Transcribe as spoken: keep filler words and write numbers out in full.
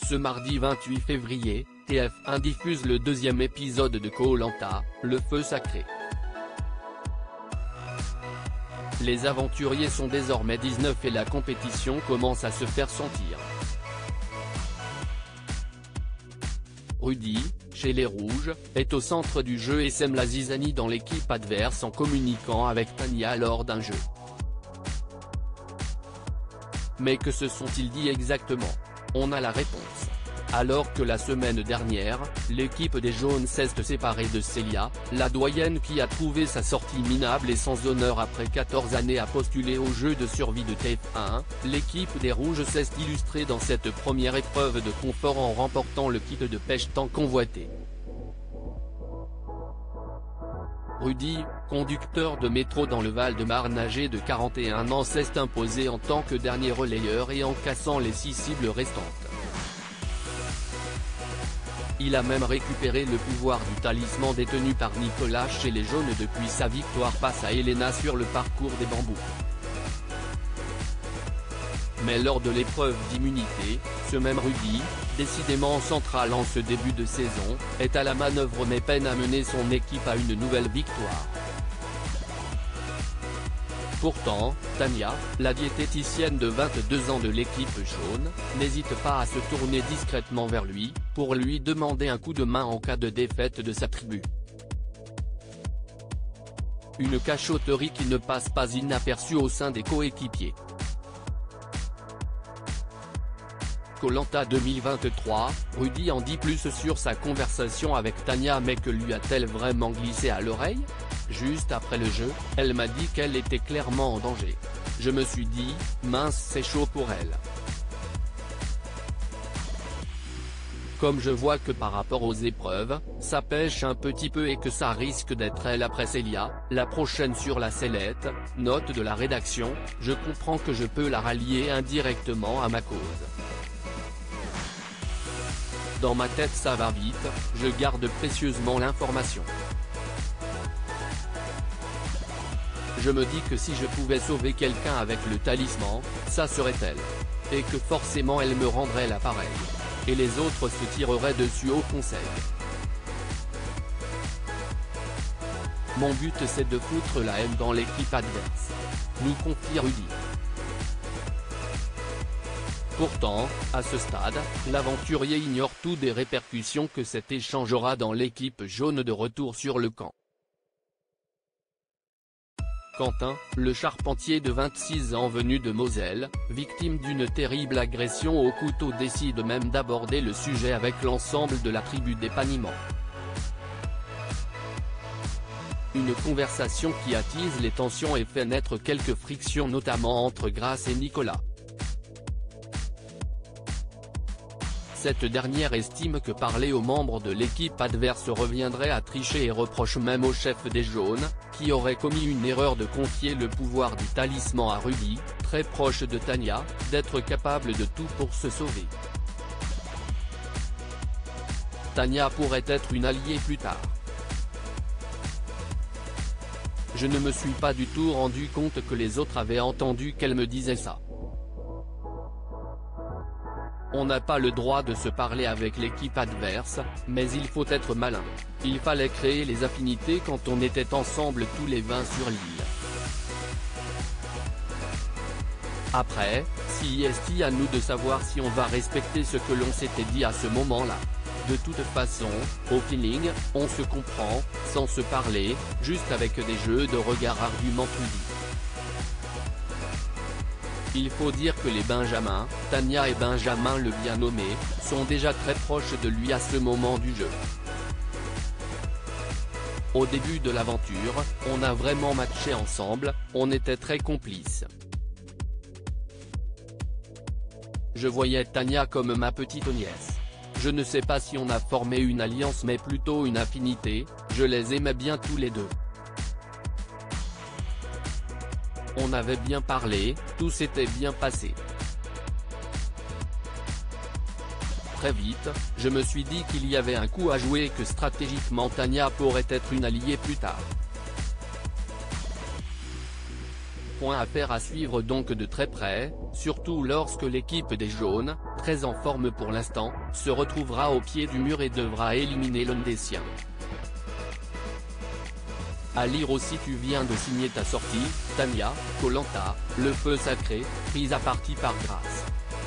Ce mardi vingt-huit février, T F un diffuse le deuxième épisode de Koh Lanta, le feu sacré. Les aventuriers sont désormais dix-neuf et la compétition commence à se faire sentir. Rudy, chez les Rouges, est au centre du jeu et sème la zizanie dans l'équipe adverse en communiquant avec Tanya lors d'un jeu. Mais que se sont-ils dit exactement? On a la réponse. Alors que la semaine dernière, l'équipe des Jaunes s'est séparée de Célia, la doyenne qui a trouvé sa sortie minable et sans honneur après quatorze années à postuler au jeu de survie de T F un, l'équipe des Rouges s'est illustrée dans cette première épreuve de confort en remportant le kit de pêche tant convoité. Rudy, conducteur de métro dans le Val-de-Marne âgé de quarante et un ans s'est imposé en tant que dernier relayeur et en cassant les six cibles restantes. Il a même récupéré le pouvoir du talisman détenu par Nicolas chez les Jaunes depuis sa victoire face à Elena sur le parcours des bambous. Mais lors de l'épreuve d'immunité, ce même Rudy, décidément central en ce début de saison, est à la manœuvre mais peine à mener son équipe à une nouvelle victoire. Pourtant, Tanya, la diététicienne de vingt-deux ans de l'équipe jaune, n'hésite pas à se tourner discrètement vers lui, pour lui demander un coup de main en cas de défaite de sa tribu. Une cachotterie qui ne passe pas inaperçue au sein des coéquipiers. Koh Lanta deux mille vingt-trois, Rudy en dit plus sur sa conversation avec Tanya mais que lui a-t-elle vraiment glissé à l'oreille? Juste après le jeu, elle m'a dit qu'elle était clairement en danger. Je me suis dit, mince c'est chaud pour elle. Comme je vois que par rapport aux épreuves, ça pêche un petit peu et que ça risque d'être elle après Célia, la prochaine sur la sellette, note de la rédaction, je comprends que je peux la rallier indirectement à ma cause. Dans ma tête ça va vite, je garde précieusement l'information. Je me dis que si je pouvais sauver quelqu'un avec le talisman, ça serait elle. Et que forcément elle me rendrait l'appareil. Et les autres se tireraient dessus au conseil. Mon but c'est de foutre la haine dans l'équipe adverse. Nous confie Rudy. Pourtant, à ce stade, l'aventurier ignore tout des répercussions que cet échange aura dans l'équipe jaune de retour sur le camp. Quentin, le charpentier de vingt-six ans venu de Moselle, victime d'une terrible agression au couteau décide même d'aborder le sujet avec l'ensemble de la tribu d'épaniment. Une conversation qui attise les tensions et fait naître quelques frictions notamment entre Grace et Nicolas. Cette dernière estime que parler aux membres de l'équipe adverse reviendrait à tricher et reproche même au chef des Jaunes, qui aurait commis une erreur de confier le pouvoir du talisman à Rudy, très proche de Tanya, d'être capable de tout pour se sauver. Tanya pourrait être une alliée plus tard. Je ne me suis pas du tout rendu compte que les autres avaient entendu qu'elle me disait ça. On n'a pas le droit de se parler avec l'équipe adverse, mais il faut être malin. Il fallait créer les affinités quand on était ensemble tous les vingt sur l'île. Après, si est à nous de savoir si on va respecter ce que l'on s'était dit à ce moment-là. De toute façon, au feeling, on se comprend, sans se parler, juste avec des jeux de regard argumentés. Il faut dire que les Benjamins, Tanya et Benjamin le bien nommé, sont déjà très proches de lui à ce moment du jeu. Au début de l'aventure, on a vraiment matché ensemble, on était très complices. Je voyais Tanya comme ma petite nièce. Je ne sais pas si on a formé une alliance mais plutôt une affinité, je les aimais bien tous les deux. On avait bien parlé, tout s'était bien passé. Très vite, je me suis dit qu'il y avait un coup à jouer et que stratégiquement Tanya pourrait être une alliée plus tard. Point à faire à suivre donc de très près, surtout lorsque l'équipe des Jaunes, très en forme pour l'instant, se retrouvera au pied du mur et devra éliminer l'un des siens. À lire aussi: tu viens de signer ta sortie, Tania, Koh Lanta, le feu sacré, prise à partie par Grace.